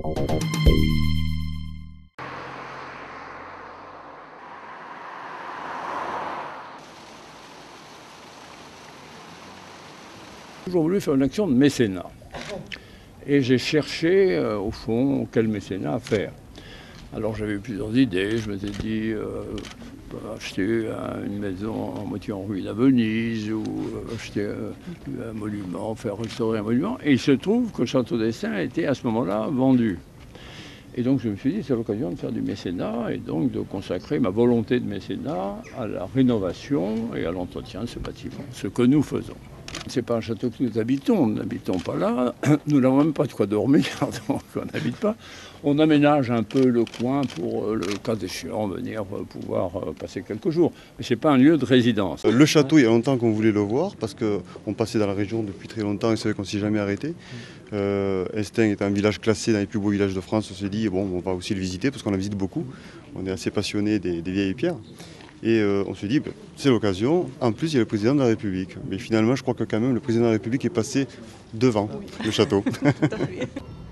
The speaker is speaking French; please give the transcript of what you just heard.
J'ai toujours voulu faire une action de mécénat. Et j'ai cherché, au fond, quel mécénat faire. Alors j'avais eu plusieurs idées. Je m'étais dit, acheter une maison en moitié en ruine à Venise, ou acheter un monument, faire restaurer un monument. Et il se trouve que le Château d'Estaing était à ce moment-là vendu. Et donc je me suis dit, c'est l'occasion de faire du mécénat et donc de consacrer ma volonté de mécénat à la rénovation et à l'entretien de ce bâtiment, ce que nous faisons. Ce n'est pas un château que nous habitons, nous n'habitons pas là, nous n'avons même pas de quoi dormir, donc on n'habite pas. On aménage un peu le coin pour, le cas échéant, venir pouvoir passer quelques jours. Mais ce n'est pas un lieu de résidence. Le château, il y a longtemps qu'on voulait le voir, parce qu'on passait dans la région depuis très longtemps et c'est vrai qu'on ne s'est jamais arrêté. Estaing est un village classé dans les plus beaux villages de France, on s'est dit, bon, on va aussi le visiter, parce qu'on la visite beaucoup. On est assez passionné des vieilles pierres. Et on se dit, c'est l'occasion. En plus, il y a le président de la République. Mais finalement, je crois que quand même, le président de la République est passé devant le château.